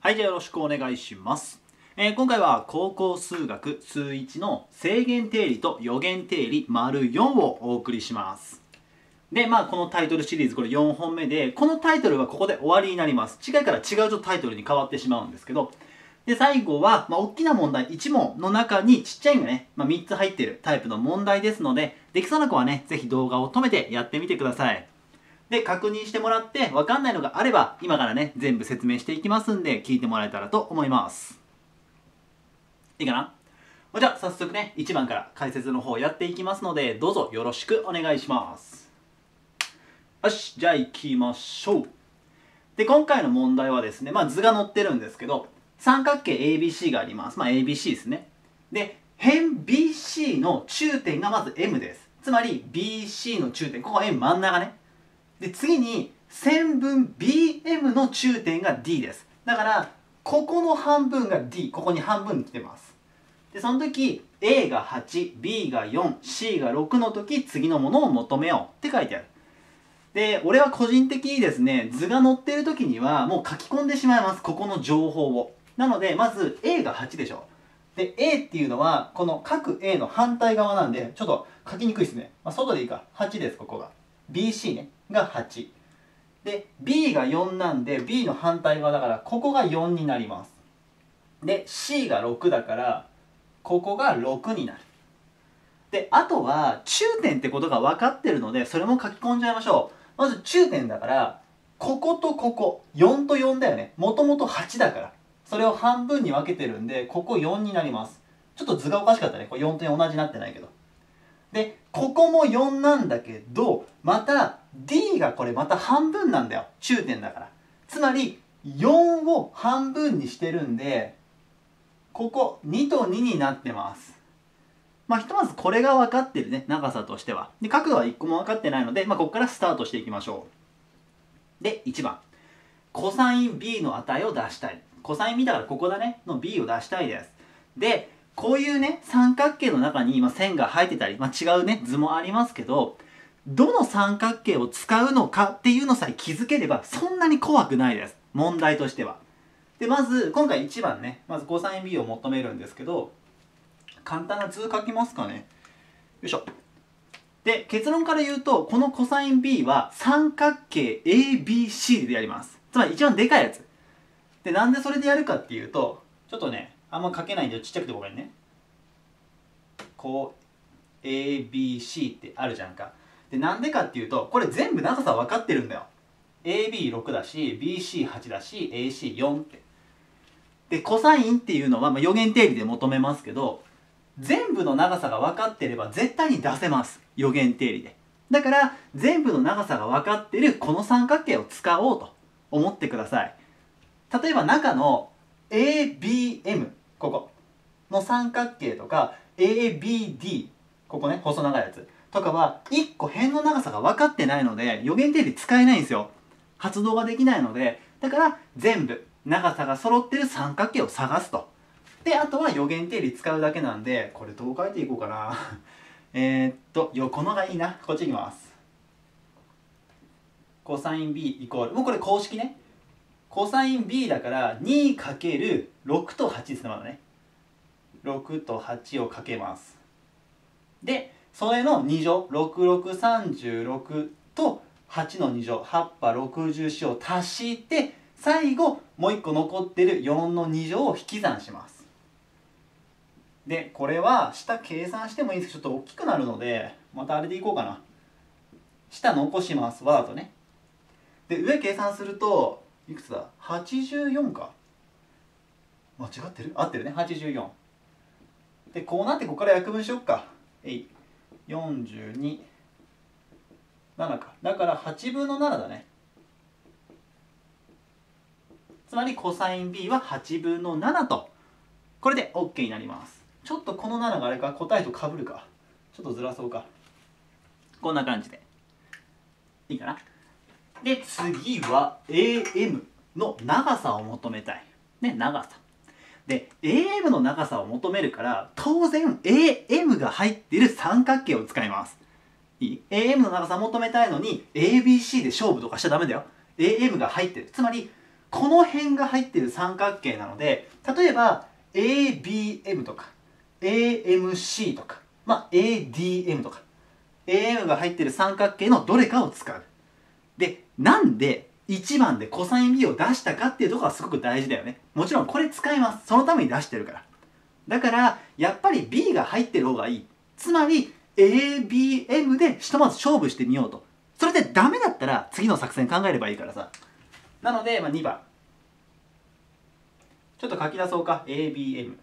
はい、じゃあよろしくお願いします。今回は高校数学数1の正弦定理と余弦定理 ⑤ をお送りします。で、このタイトルシリーズこれ4本目で、このタイトルはここで終わりになります。次回から違うちょっとタイトルに変わってしまうんですけど、で、最後は、大きな問題1問の中にちっちゃいのがね、3つ入っているタイプの問題ですので、できそうな子はね、ぜひ動画を止めてやってみてください。で、確認してもらって、わかんないのがあれば、今からね、全部説明していきますんで、聞いてもらえたらと思います。いいかな？じゃあ、早速ね、1番から解説の方やっていきますので、どうぞよろしくお願いします。よし、じゃあ行きましょう。で、今回の問題はですね、図が載ってるんですけど、三角形 ABC があります。ABC ですね。で、辺 BC の中点がまず M です。つまり BC の中点、ここ M 真ん中ね。で、次に線分 BM の中点が D です。だから、ここの半分が D、ここに半分に来てます。で、その時、A が8、B が4、C が6の時、次のものを求めようって書いてある。で、俺は個人的にですね、図が載ってる時にはもう書き込んでしまいます。ここの情報を。なので、まず A が8でしょ。で、A っていうのは、この各 A の反対側なんで、ちょっと書きにくいですね。外でいいか。8です、ここが。BC ね。が8。で、B が4なんで、B の反対側だから、ここが4になります。で、C が6だから、ここが6になる。で、あとは、中点ってことが分かってるので、それも書き込んじゃいましょう。まず中点だから、こことここ、4と4だよね。もともと8だから。それを半分に分けてるんで、ここ4になります。ちょっと図がおかしかったね。これ4と4同じになってないけど。で、ここも4なんだけど、また D がこれまた半分なんだよ。中点だから。つまり、4を半分にしてるんで、ここ2と2になってます。ひとまずこれが分かってるね、長さとしては。で、角度は1個も分かってないので、ここからスタートしていきましょう。で、1番。コサイン B の値を出したい。コサイン B だからここだね、の B を出したいです。で、こういうね、三角形の中に線が入ってたり、違うね、図もありますけど、どの三角形を使うのかっていうのさえ気づければ、そんなに怖くないです。問題としては。で、まず、今回1番ね、まずコサイン B を求めるんですけど、簡単な図書きますかね。よいしょ。で、結論から言うと、このコサイン B は三角形 ABC でやります。つまり一番でかいやつ。で、なんでそれでやるかっていうと、ちょっとね、あんま書けないんでちっちゃくてごめんね。こう、ABC ってあるじゃんか。で、なんでかっていうと、これ全部長さ分かってるんだよ。AB6 だし、BC8 だし、AC4 って。で、コサインっていうのは、余弦定理で求めますけど、全部の長さが分かってれば絶対に出せます。余弦定理で。だから、全部の長さが分かってるこの三角形を使おうと思ってください。例えば中の ABM、ここの三角形とか ABD、ここね、細長いやつとかは1個辺の長さが分かってないので余弦定理使えないんですよ。発動ができないので、だから全部長さが揃ってる三角形を探すと。で、あとは余弦定理使うだけなんで、これどう書いていこうかな。横のがいいな。こっちいきます。コサイン B イコール、もうこれ公式ね。コサイン B だから 2×6 と8ですね、まだね。6と8をかけます。で、それの2乗、6636と8の2乗、8波64を足して、最後、もう1個残ってる4の2乗を引き算します。で、これは下計算してもいいんですけど、ちょっと大きくなるので、またあれでいこうかな。下残します、わざとね。で、上計算すると、いくつだ ?84 か。間違ってる？合ってるね、84。で、こうなってここから約分しよっか。42、7か。だから8分の7だね。つまりコサイン B は8分の7と。これで OK になります。ちょっとこの7があれか、答えと被るか。ちょっとずらそうか。こんな感じで。いいかな。で、次は AM の長さを求めたい。ね、長さ。で、AM の長さを求めるから、当然 AM が入っている三角形を使います。いい？ AM の長さを求めたいのに、ABC で勝負とかしちゃダメだよ。AM が入ってる。つまり、 この辺が入ってる三角形なので、例えば ABM とか AMC とか、ADM とか AM が入ってる三角形のどれかを使う。で、なんで1番でコサイン B を出したかっていうところがすごく大事だよね。もちろんこれ使います。そのために出してるから。だからやっぱり B が入ってる方がいい。つまり ABM でひとまず勝負してみようと。それでダメだったら次の作戦考えればいいからさ。なので、2番ちょっと書き出そうか。 ABM、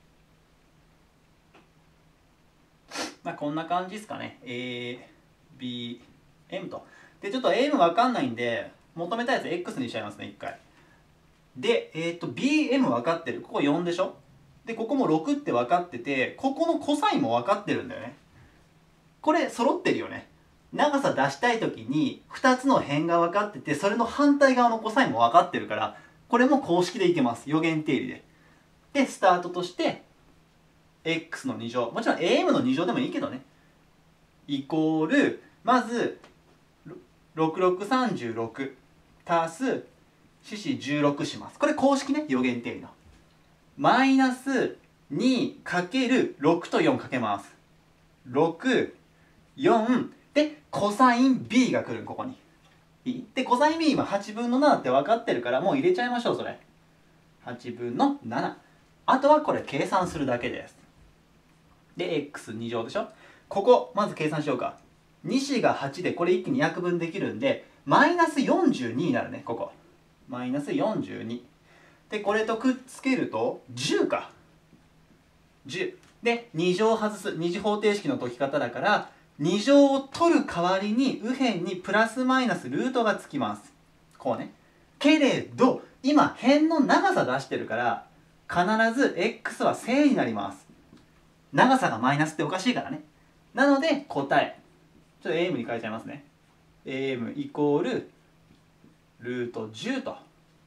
こんな感じですかね。 ABM と。でちょっと AM わかんないんで求めたやつ X にしちゃいますね、一回。で、BM 分かってる。ここ4でしょ。で、ここも6って分かってて、ここのコサインも分かってるんだよね。これ揃ってるよね。長さ出したい時に2つの辺が分かってて、それの反対側のコサインも分かってるから、これも公式でいけます。余弦定理で。で、スタートとして、x の2乗。もちろん am の2乗でもいいけどね。イコール、まず、6636足す四四16します。これ公式ね、余弦定理の。マイナス 2×6 と4かけます。6、4でコサイン B が来る、ここに。いい？で、コサイン B 今8分の7って分かってるからもう入れちゃいましょう、それ。8分の7。あとはこれ計算するだけです。で、x2 乗でしょ。ここ、まず計算しようか。2子が8でこれ一気に約分できるんで、マイナス42になるね、ここ。マイナス42。で、これとくっつけると、10か。10。で、2乗外す。二次方程式の解き方だから、2乗を取る代わりに、右辺にプラスマイナスルートがつきます。こうね。けれど、今、辺の長さ出してるから、必ず x は正になります。長さがマイナスっておかしいからね。なので、答え。ちょっと AM に変えちゃいますね。AM イコールルート10と。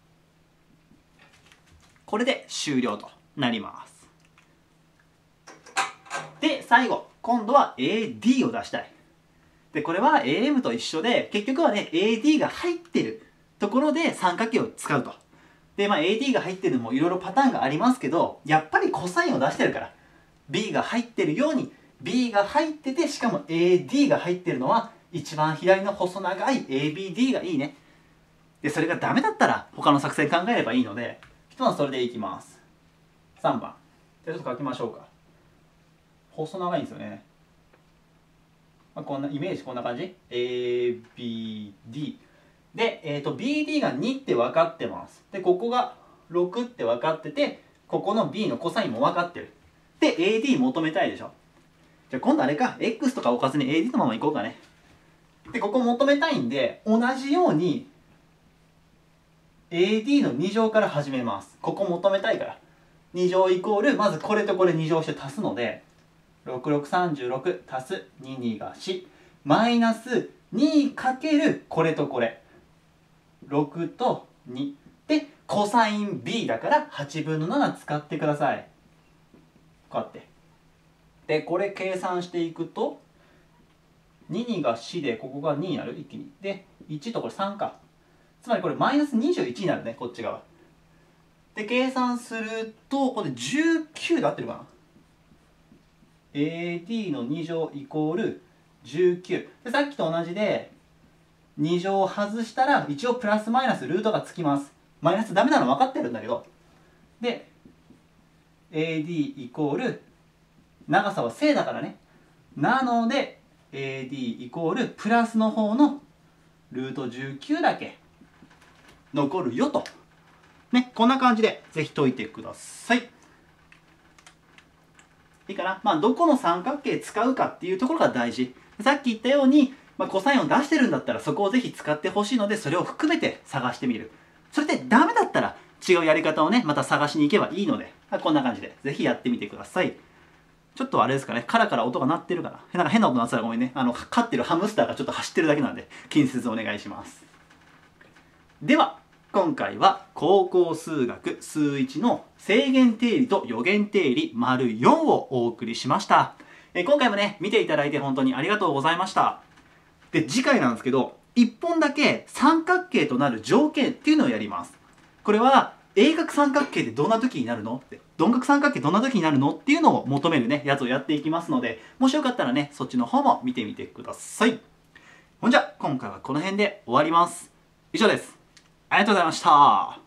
これで終了となります。で、最後。今度は AD を出したい。で、これは AM と一緒で、結局はね、AD が入ってるところで三角形を使うと。で、AD が入ってるのもいろいろパターンがありますけど、やっぱりコサインを出してるから、B が入ってるように、B が入ってて、しかも AD が入ってるのは、一番左の細長い ABD がいいね。で、それがダメだったら、他の作戦考えればいいので、ひとまずそれでいきます。3番。じゃあちょっと書きましょうか。細長いんですよね。こんなイメージ、こんな感じ。ABD。で、BD が2って分かってます。で、ここが6って分かってて、ここの B のコサインも分かってる。で、AD 求めたいでしょ。じゃあ今度あれか、X とか置かずに AD のままいこうかね。で、ここ求めたいんで、同じように AD の2乗から始めます。ここ求めたいから。2乗イコール、まずこれとこれ2乗して足すので、6636足す22が4。マイナス2かけるこれとこれ。6と2。で、コサイン B だから8分の7使ってください。こうやって。で、これ計算していくと、22が4で、ここが2になる一気に。で、1とこれ3か。つまりこれマイナス21になるね、こっち側。で、計算すると、これ19で合ってるかな。AD の2乗イコール19。で、さっきと同じで、2乗を外したら、一応プラスマイナスルートがつきます。マイナスダメなの分かってるんだけど。で、AD イコール、長さは正だからね。なので、AD イコール、プラスの方のルート19だけ残るよと。ね、こんな感じで、ぜひ解いてください。いいかな。どこの三角形使うかっていうところが大事。さっき言ったように、コサインを出してるんだったらそこをぜひ使ってほしいので、それを含めて探してみる。それでダメだったら違うやり方をね、また探しに行けばいいので、こんな感じでぜひやってみてください。ちょっとあれですかね、カラカラ音が鳴ってるかな。なんか変な音鳴ってたらごめんね。飼ってるハムスターがちょっと走ってるだけなんで、気にせずお願いします。では、今回は高校数学数1の正弦定理と余弦定理 �4をお送りしました。今回もね、見ていただいて本当にありがとうございました。で、次回なんですけど、1本だけ三角形となる条件っていうのをやります。 これは鋭角三角形ってどんな時になるのって、鈍角三角形どんな時になるのっていうのを求めるね、やつをやっていきますので、もしよかったらね、そっちの方も見てみてください。ほんじゃ、今回はこの辺で終わります。以上です。ありがとうございました。